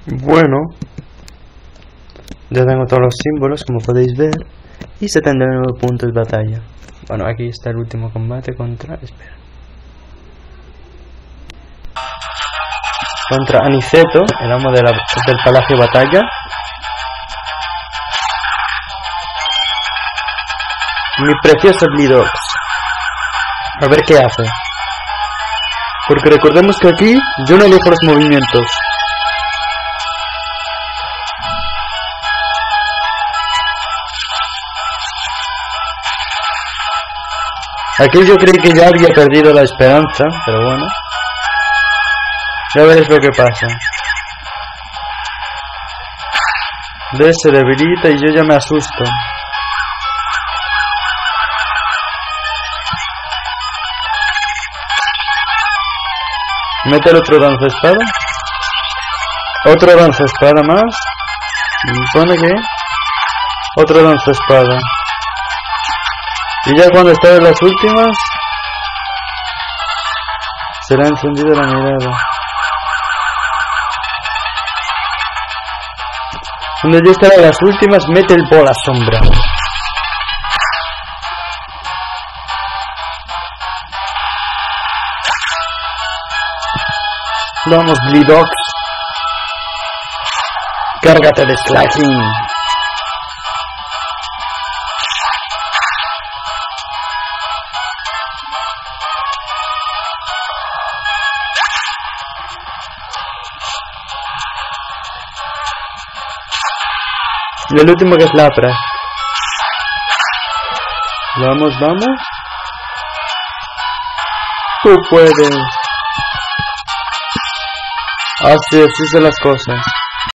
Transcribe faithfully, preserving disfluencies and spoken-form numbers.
Bueno, ya tengo todos los símbolos, como podéis ver, y setenta y nueve puntos de batalla. Bueno, aquí está el último combate contra... espera. Contra Aniceto, el amo de la, del Palacio Batalla. Mi precioso Blidox. A ver qué hace. Porque recordemos que aquí yo no elijo los movimientos. Aquí yo creí que ya había perdido la esperanza, pero bueno. Ya veréis lo que pasa. De se debilita y yo ya me asusto. Mete el otro danza espada. Otro danza espada más. Y pone que otro danza espada. Y ya cuando está en las últimas, será encendida la mirada. Cuando ya estará en las últimas, mete el bola sombra. Vamos, Blidox. Cárgate de Slacking. Y el último que es Lapra. Vamos, vamos. Tú puedes. Así, así son las cosas.